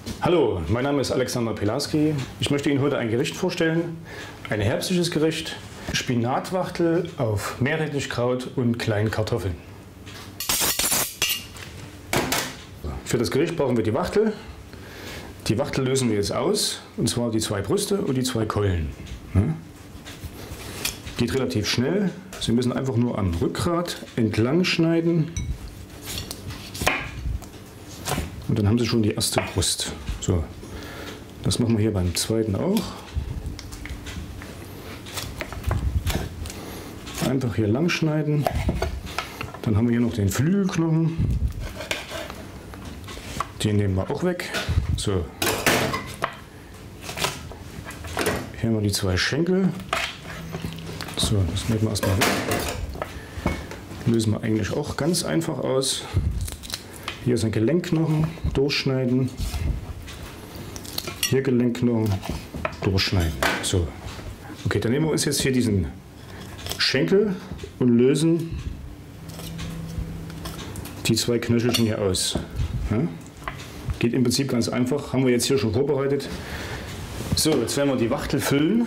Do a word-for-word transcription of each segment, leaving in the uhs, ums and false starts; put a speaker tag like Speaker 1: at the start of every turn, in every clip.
Speaker 1: Hallo, mein Name ist Alexander Pilarski. Ich möchte Ihnen heute ein Gericht vorstellen, ein herbstliches Gericht, Spinatwachtel auf Meerrettichkraut und kleinen Kartoffeln. Für das Gericht brauchen wir die Wachtel. Die Wachtel lösen wir jetzt aus, und zwar die zwei Brüste und die zwei Keulen. Geht relativ schnell. Sie müssen einfach nur am Rückgrat entlang schneiden. Und dann haben Sie schon die erste Brust. So, das machen wir hier beim zweiten auch. Einfach hier lang schneiden. Dann haben wir hier noch den Flügelknochen. Den nehmen wir auch weg. So. Hier haben wir die zwei Schenkel. So, das nehmen wir erstmal weg. Lösen wir eigentlich auch ganz einfach aus. Hier ist ein Gelenkknochen, durchschneiden. Hier Gelenkknochen, durchschneiden. So. Okay, dann nehmen wir uns jetzt hier diesen Schenkel und lösen die zwei Knöchelchen hier aus. Ja? Geht im Prinzip ganz einfach, haben wir jetzt hier schon vorbereitet. So, jetzt werden wir die Wachtel füllen.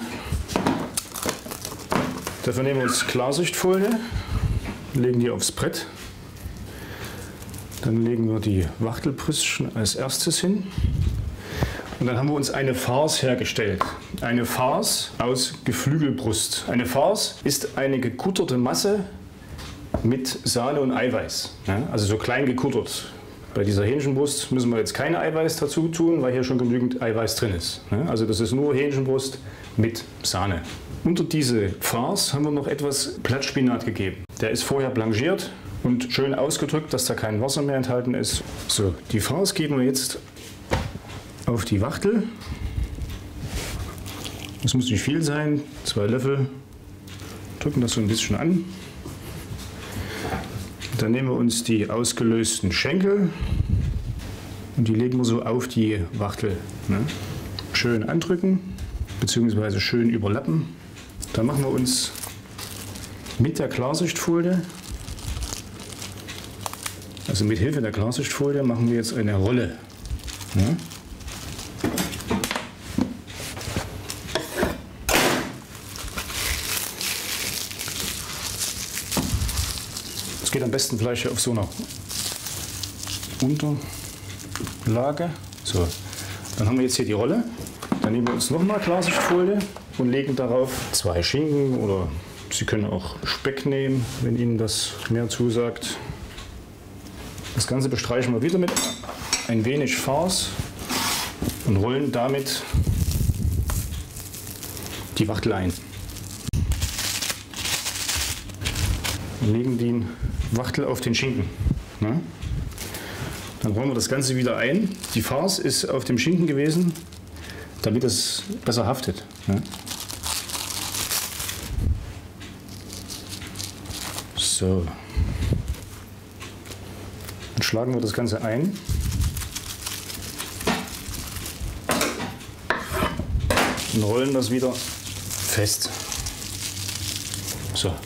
Speaker 1: Dafür nehmen wir uns Klarsichtfolie, legen die aufs Brett. Dann legen wir die Wachtelbrüstchen als erstes hin. Und dann haben wir uns eine Farce hergestellt. Eine Farce aus Geflügelbrust. Eine Farce ist eine gekutterte Masse mit Sahne und Eiweiß. Ja, also so klein gekuttert. Bei dieser Hähnchenbrust müssen wir jetzt kein Eiweiß dazu tun, weil hier schon genügend Eiweiß drin ist. Ja, also das ist nur Hähnchenbrust mit Sahne. Unter diese Farce haben wir noch etwas Blattspinat gegeben. Der ist vorher blanchiert und schön ausgedrückt, dass da kein Wasser mehr enthalten ist. So, die Farce geben wir jetzt auf die Wachtel. Das muss nicht viel sein, zwei Löffel. Drücken das so ein bisschen an. Dann nehmen wir uns die ausgelösten Schenkel und die legen wir so auf die Wachtel. Ne? Schön andrücken bzw. schön überlappen. Dann machen wir uns mit der Klarsichtfolie, also mit Hilfe der Klarsichtfolie, machen wir jetzt eine Rolle. Ne? Das geht am besten gleich auf so einer Unterlage. So, dann haben wir jetzt hier die Rolle. Dann nehmen wir uns nochmal Klarsichtfolie und legen darauf zwei Schinken oder Sie können auch Speck nehmen, wenn Ihnen das mehr zusagt. Das Ganze bestreichen wir wieder mit ein wenig Farce und rollen damit die Wachtel ein. Und legen die Wachtel auf den Schinken. Ne? Dann rollen wir das Ganze wieder ein. Die Farce ist auf dem Schinken gewesen, damit es besser haftet. Ne? So. Dann schlagen wir das Ganze ein. Und rollen das wieder fest. So.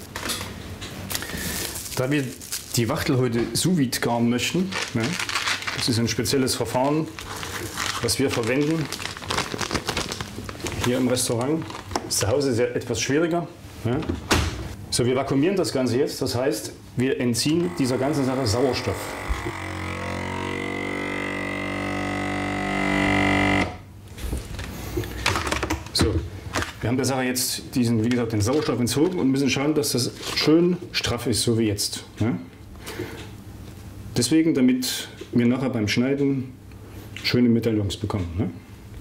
Speaker 1: Da wir die Wachtel heute sous vide garen möchten, ne, das ist ein spezielles Verfahren, was wir verwenden hier im Restaurant. Zu Hause ist ja etwas schwieriger. Ne. So, wir vakuumieren das Ganze jetzt, das heißt, wir entziehen dieser ganzen Sache Sauerstoff. So, wir haben der Sache jetzt diesen, wie gesagt, den Sauerstoff entzogen und müssen schauen, dass das schön straff ist, so wie jetzt. Ne? Deswegen, damit wir nachher beim Schneiden schöne Medaillons bekommen. Ne?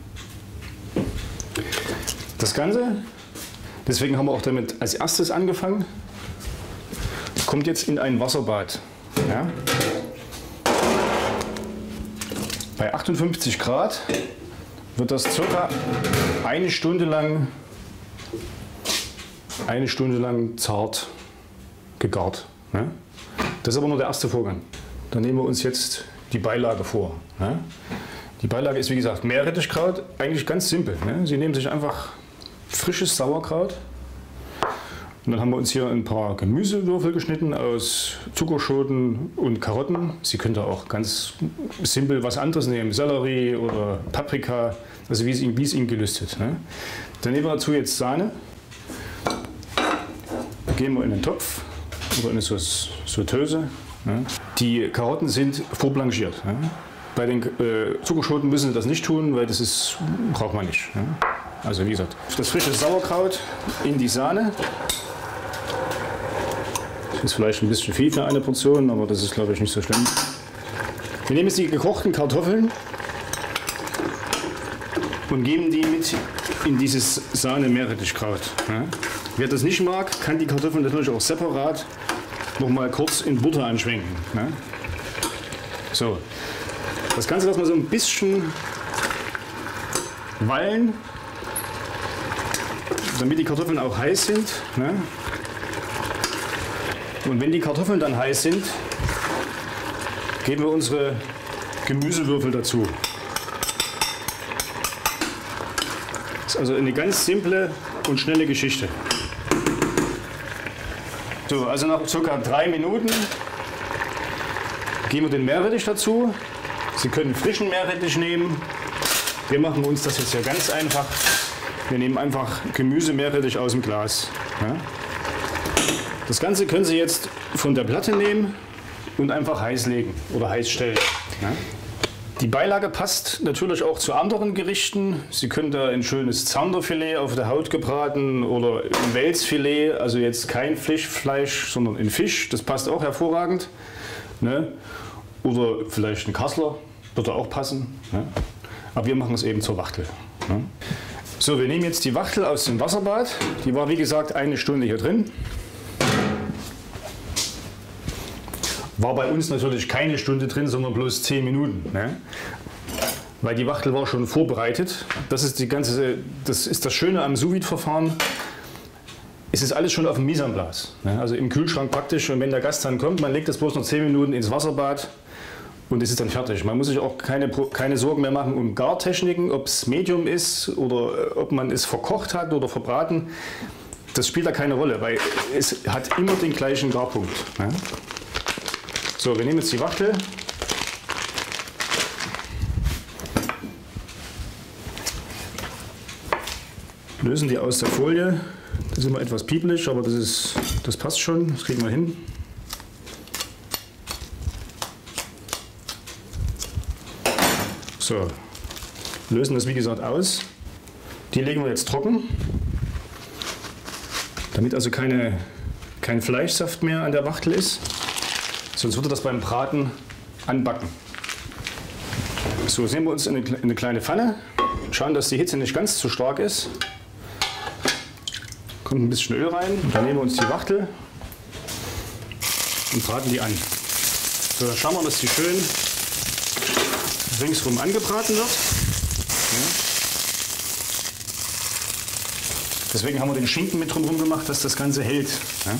Speaker 1: Das Ganze, deswegen haben wir auch damit als erstes angefangen, kommt jetzt in ein Wasserbad. Ja? Bei achtundfünfzig Grad wird das circa eine Stunde lang, eine Stunde lang zart gegart. Ne? Das ist aber nur der erste Vorgang. Dann nehmen wir uns jetzt die Beilage vor. Ne? Die Beilage ist wie gesagt Meerrettichkraut, eigentlich ganz simpel. Ne? Sie nehmen sich einfach frisches Sauerkraut Und dann haben wir uns hier ein paar Gemüsewürfel geschnitten aus Zuckerschoten und Karotten. Sie können da auch ganz simpel was anderes nehmen, Sellerie oder Paprika, also wie es Ihnen, wie es Ihnen gelüstet. Ne? Dann nehmen wir dazu jetzt Sahne, geben wir in den Topf oder in eine Sauteuse. Ne? Die Karotten sind vorblanchiert. Ne? Bei den äh, Zuckerschoten müssen Sie das nicht tun, weil das ist, braucht man nicht. Ne? Also wie gesagt, das frische Sauerkraut in die Sahne. Das ist vielleicht ein bisschen viel für eine Portion, aber das ist, glaube ich, nicht so schlimm. Wir nehmen jetzt die gekochten Kartoffeln und geben die mit in dieses Sahne-Meerrettichkraut. Ja. Wer das nicht mag, kann die Kartoffeln natürlich auch separat noch mal kurz in Butter anschwenken. Ja. So, das Ganze lassen wir so ein bisschen wallen, damit die Kartoffeln auch heiß sind. Ja. Und wenn die Kartoffeln dann heiß sind, geben wir unsere Gemüsewürfel dazu. Das ist also eine ganz simple und schnelle Geschichte. So, also nach ca. drei Minuten geben wir den Meerrettich dazu. Sie können frischen Meerrettich nehmen. Wir machen uns das jetzt ja ganz einfach. Wir nehmen einfach Gemüse-Meerrettich aus dem Glas. Ja? Das Ganze können Sie jetzt von der Platte nehmen und einfach heiß legen oder heiß stellen. Ja? Die Beilage passt natürlich auch zu anderen Gerichten. Sie können da ein schönes Zanderfilet auf der Haut gebraten oder ein Welsfilet, also jetzt kein Fischfleisch, sondern ein Fisch. Das passt auch hervorragend. Ne? Oder vielleicht ein Kassler, würde auch passen. Ne? Aber wir machen es eben zur Wachtel. Ne? So, wir nehmen jetzt die Wachtel aus dem Wasserbad. Die war wie gesagt eine Stunde hier drin. War bei uns natürlich keine Stunde drin, sondern bloß zehn Minuten. Ne? Weil die Wachtel war schon vorbereitet. Das ist, die ganze, das ist das Schöne am Sous-Vide-Verfahren. Es ist alles schon auf dem Mise en place. Ne? Also im Kühlschrank praktisch. Und wenn der Gast dann kommt, man legt das bloß noch zehn Minuten ins Wasserbad und es ist dann fertig. Man muss sich auch keine, keine Sorgen mehr machen um Gartechniken, ob es Medium ist oder ob man es verkocht hat oder verbraten. Das spielt da keine Rolle, weil es hat immer den gleichen Garpunkt. Ne? So, wir nehmen jetzt die Wachtel, lösen die aus der Folie. Das ist immer etwas piepelig, aber das, ist, das passt schon, das kriegen wir hin. So, lösen das wie gesagt aus. Die legen wir jetzt trocken, damit also keine, kein Fleischsaft mehr an der Wachtel ist. Sonst würde das beim Braten anbacken. So, jetzt nehmen wir uns in eine, in eine kleine Pfanne, schauen, dass die Hitze nicht ganz zu stark ist. Kommt ein bisschen Öl rein, und dann nehmen wir uns die Wachtel und braten die an. So, dann schauen wir, dass die schön ringsrum angebraten wird. Ja. Deswegen haben wir den Schinken mit drumherum gemacht, dass das Ganze hält. Ja.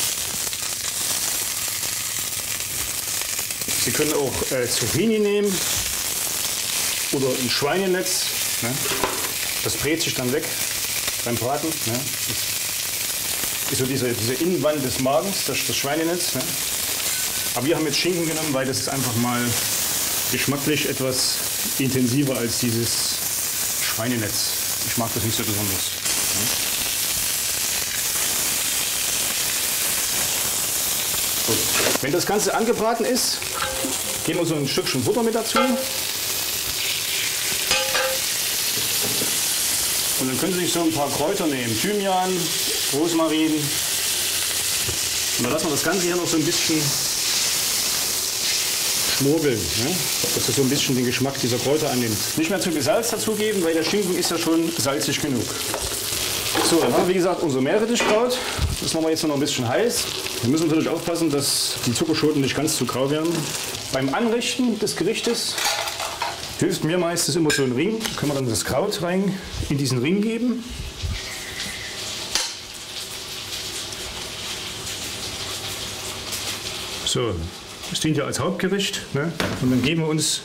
Speaker 1: Sie können auch äh, Zucchini nehmen oder ein Schweinenetz. Ne? Das brät sich dann weg beim Braten. Ne? Das ist so diese, diese Innenwand des Magens, das, das Schweinenetz. Ne? Aber wir haben jetzt Schinken genommen, weil das ist einfach mal geschmacklich etwas intensiver als dieses Schweinenetz. Ich mag das nicht so besonders. Ne? Gut. Wenn das Ganze angebraten ist, geben wir so ein Stückchen Butter mit dazu. Und dann können Sie sich so ein paar Kräuter nehmen. Thymian, Rosmarin. Und dann lassen wir das Ganze hier noch so ein bisschen schmorgeln, ne? Dass das so ein bisschen den Geschmack dieser Kräuter annimmt. Nicht mehr zu viel Salz dazugeben, weil der Schinken ist ja schon salzig genug. So, dann haben wir wie gesagt unser Meerrettichkraut. Das machen wir jetzt noch ein bisschen heiß. Wir müssen natürlich aufpassen, dass die Zuckerschoten nicht ganz zu grau werden. Beim Anrichten des Gerichtes hilft mir meistens immer so ein Ring. Da können wir dann das Kraut rein in diesen Ring geben. So, das dient ja als Hauptgericht. Ne? Und dann geben wir uns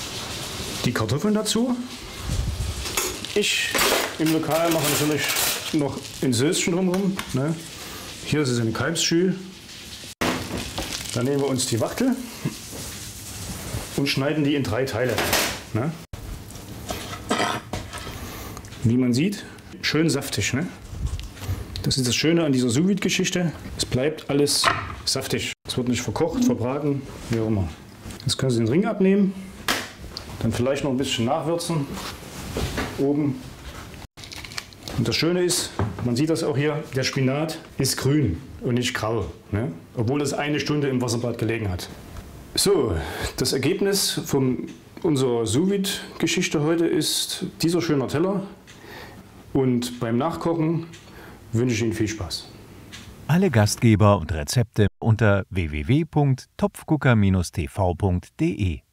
Speaker 1: die Kartoffeln dazu. Ich im Lokal mache natürlich noch ein Söschen drumherum. Ne? Hier ist es eine Kalbsschü. Dann nehmen wir uns die Wachtel und schneiden die in drei Teile. Ne? Wie man sieht, schön saftig. Ne? Das ist das Schöne an dieser Sous-Vide-Geschichte. Es bleibt alles saftig. Es wird nicht verkocht, verbraten, wie auch immer. Jetzt können Sie den Ring abnehmen, dann vielleicht noch ein bisschen nachwürzen, oben. Und das Schöne ist, man sieht das auch hier, der Spinat ist grün und nicht grau, ne? Obwohl es eine Stunde im Wasserbad gelegen hat. So, das Ergebnis von unserer Sous-Vide-Geschichte heute ist dieser schöne Teller. Und beim Nachkochen wünsche ich Ihnen viel Spaß.
Speaker 2: Alle Gastgeber und Rezepte unter w w w punkt topfgucker Bindestrich t v punkt de